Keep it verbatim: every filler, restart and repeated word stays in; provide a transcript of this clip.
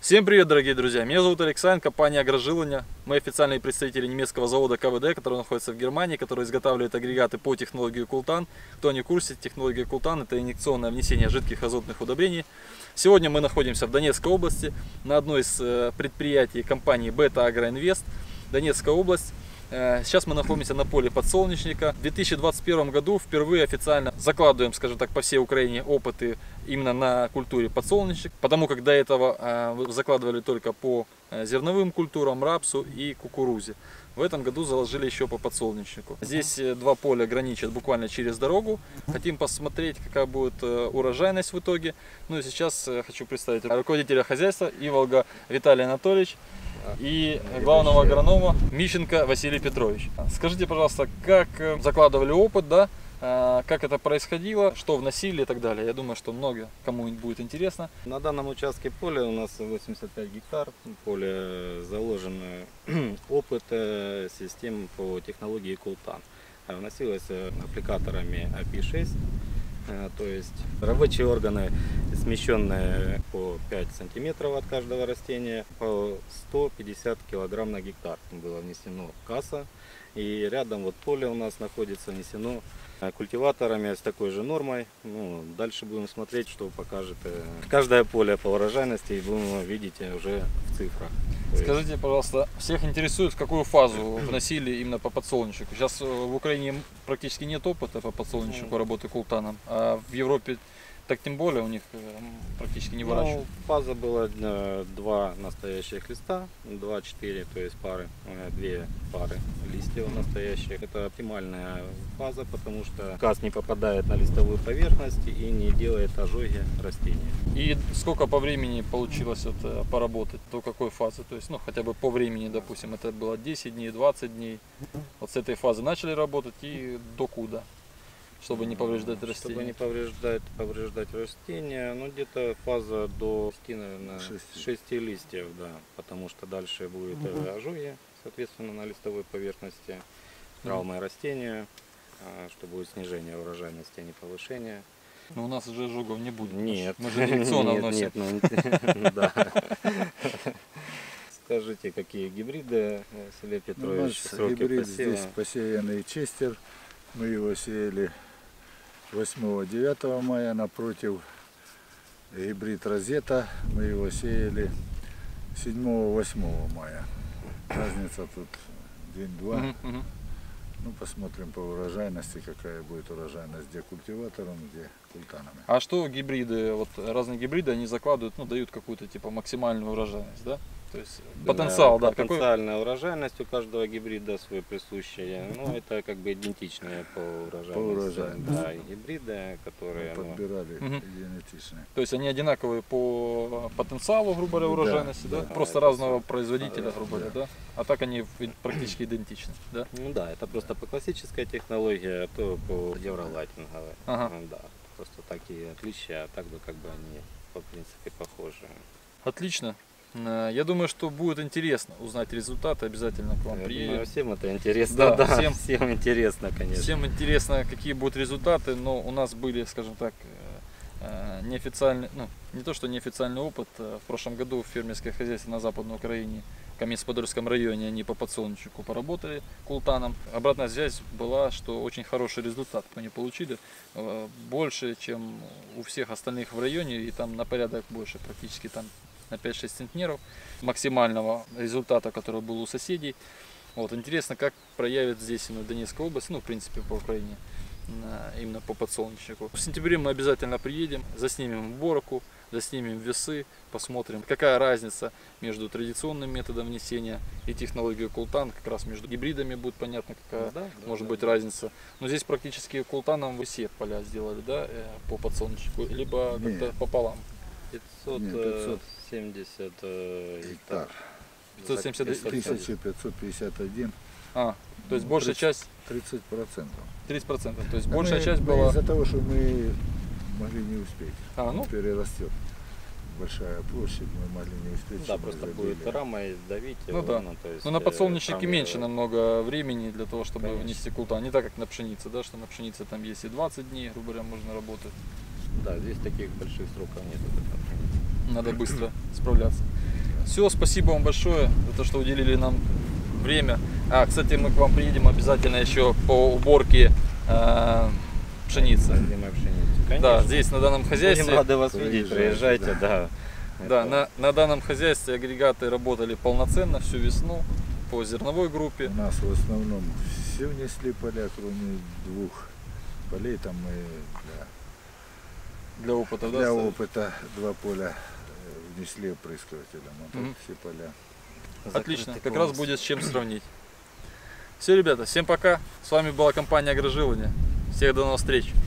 Всем привет, дорогие друзья! Меня зовут Александр, компания Агрожиловня. Мы официальные представители немецкого завода ка вэ дэ, который находится в Германии, который изготавливает агрегаты по технологии Култан. Кто не в курсе, технология Култан — это инъекционное внесение жидких азотных удобрений. Сегодня мы находимся в Донецкой области на одной из предприятий компании Beta Agro Invest, Донецкая область. Сейчас мы находимся на поле подсолнечника. В две тысячи двадцать первом году впервые официально закладываем, скажем так, по всей Украине опыты именно на культуре подсолнечник, потому как до этого закладывали только по зерновым культурам, рапсу и кукурузе. В этом году заложили еще по подсолнечнику. Здесь два поля граничат буквально через дорогу. Хотим посмотреть, какая будет урожайность в итоге. Ну и сейчас хочу представить руководителя хозяйства Иволга Виталий Анатольевич и главного агронома Мищенко Василий Петрович. Скажите, пожалуйста, как закладывали опыт, да? Как это происходило, что вносили и так далее. Я думаю, что много кому будет интересно. На данном участке поля у нас восемьдесят пять гектар. Поле заложен опыт систем по технологии Култан. Вносилось аппликаторами а пи шесть. То есть рабочие органы смещенные по пять сантиметров от каждого растения, по сто пятьдесят килограмм на гектар было внесено касса. И рядом вот поле у нас находится внесено культиваторами с такой же нормой. Ну, дальше будем смотреть, что покажет каждое поле по урожайности, и будем видеть уже в цифрах. Скажите, пожалуйста, всех интересует, в какую фазу вносили именно по подсолнечнику? Сейчас в Украине практически нет опыта по подсолнечнику работы Култаном, а в Европе так тем более у них практически не выращивают. Ну, фаза была два настоящих листа, два-четыре, то есть пары, две пары листьев настоящих. Это оптимальная фаза, потому что кас не попадает на листовую поверхность и не делает ожоги растения. И сколько по времени получилось вот поработать, до какой фазы? То есть, ну, хотя бы по времени, допустим, это было десять дней, двадцать дней. Вот с этой фазы начали работать и до куда? Чтобы не повреждать растения. Чтобы не повреждать, повреждать растения, ну где-то фаза до наверное, шести листьев, да, потому что дальше будет угу. ожоги, соответственно, на листовой поверхности, травмы угу. растения, что будет снижение урожайности, а не повышение. Но у нас уже ожогов не будет. Нет. Мы же инъекционно вносим. Скажите, какие гибриды, Василий Петрович, сроки гибрид посева? Здесь посеянный Честер, мы его сеяли восьмого-девятого мая, напротив гибрид Розета, мы его сеяли седьмого-восьмого мая. Разница тут день-два. Uh-huh, uh-huh. Ну, посмотрим по урожайности, какая будет урожайность, где культиватором, где культанами. А что гибриды, вот разные гибриды, они закладывают, ну, дают какую-то типа максимальную урожайность, да? То есть да, потенциал, да. Потенциальная какой? Урожайность у каждого гибрида свой присущая. Ну, это как бы идентичные по урожайности. По урожайности. Да, и гибриды, которые мы подбирали, ну, идентичные. То есть они одинаковые по потенциалу, грубо говоря, урожайности, да? да? да просто разного все. производителя, грубо говоря, да. да? А так они практически идентичны, да? Ну да, это просто по классической технологии, а то по евролайтинговой. Ага. Да, просто такие отличия, а так бы как бы они по принципе похожи. Отлично. Я думаю, что будет интересно узнать результаты, обязательно к вам Я приедем. Думаю, всем это интересно, да, да, всем, всем интересно, конечно. Всем интересно, какие будут результаты, но у нас были, скажем так, неофициальный, ну, не то что неофициальный опыт. В прошлом году в фермерское хозяйство на Западной Украине, в Каменец-Подольском районе, они по подсолнечнику поработали култаном. Обратная связь была, что очень хороший результат они получили, больше, чем у всех остальных в районе, и там на порядок больше, практически там на пять-шесть центнеров максимального результата, который был у соседей. Вот, интересно, как проявит здесь именно Донецкая область, ну, в принципе, по Украине, именно по подсолнечнику. В сентябре мы обязательно приедем, заснимем уборку, заснимем весы, посмотрим, какая разница между традиционным методом внесения и технологией Култан. Как раз между гибридами будет понятно, какая да, может да, быть да. разница. Но здесь практически Култаном вы все поля сделали, да, по подсолнечнику, либо как-то пополам. пятьсот семьдесят гектар. пятьсот семьдесят тысяча пятьсот пятьдесят один. А, то есть большая часть тридцать процентов. тридцать процентов. То есть а большая мы, часть мы была. Из-за того, что мы могли не успеть. А, ну? Перерастет. Большая площадь, мы могли не успеть. Да, просто будет рамой давить. Ну его, да. Ну, то есть, Но на подсолнечнике там, меньше намного времени для того, чтобы конечно. внести култан. Не так, как на пшенице, да, что на пшенице там есть и двадцать дней, грубо говоря, можно работать. Да, здесь таких больших сроков нет. Надо быстро справляться. Все, спасибо вам большое за то, что уделили нам время. А, кстати, мы к вам приедем обязательно еще по уборке э, пшеницы. Озимой пшеницы. Конечно. Да, здесь на данном хозяйстве. Будем рады вас видеть, Приезжайте, приезжайте, да. Да, Это- на, на данном хозяйстве агрегаты работали полноценно всю весну по зерновой группе. У нас в основном все внесли поля, кроме двух полей. Там мы Для опыта, для, да? для ставили? опыта два поля э, внесли опрыскивателем. А так Мгм. все поля. Отлично, закрытый как раз полностью. будет с чем сравнить. Все, ребята, всем пока. С вами была компания Агрожилование. Всех до новых встреч.